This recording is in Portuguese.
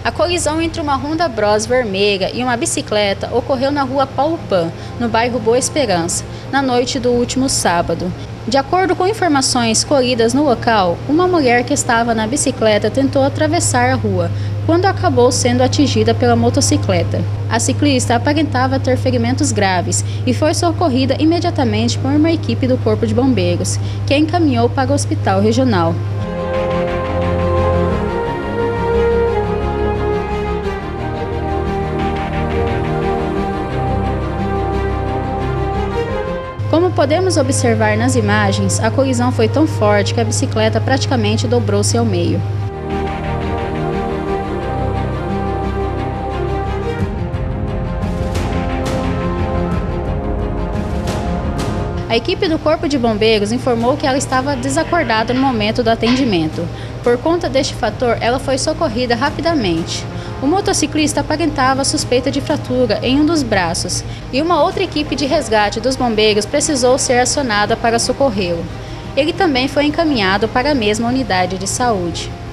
A colisão entre uma Honda Bros vermelha e uma bicicleta ocorreu na rua Paulo Pan, no bairro Boa Esperança, na noite do último sábado. De acordo com informações colhidas no local, uma mulher que estava na bicicleta tentou atravessar a rua, quando acabou sendo atingida pela motocicleta. A ciclista aparentava ter ferimentos graves e foi socorrida imediatamente por uma equipe do Corpo de Bombeiros, que a encaminhou para o hospital regional. Como podemos observar nas imagens, a colisão foi tão forte que a bicicleta praticamente dobrou-se ao meio. A equipe do Corpo de Bombeiros informou que ela estava desacordada no momento do atendimento. Por conta deste fator, ela foi socorrida rapidamente. O motociclista aparentava suspeita de fratura em um dos braços e uma outra equipe de resgate dos bombeiros precisou ser acionada para socorrê-lo. Ele também foi encaminhado para a mesma unidade de saúde.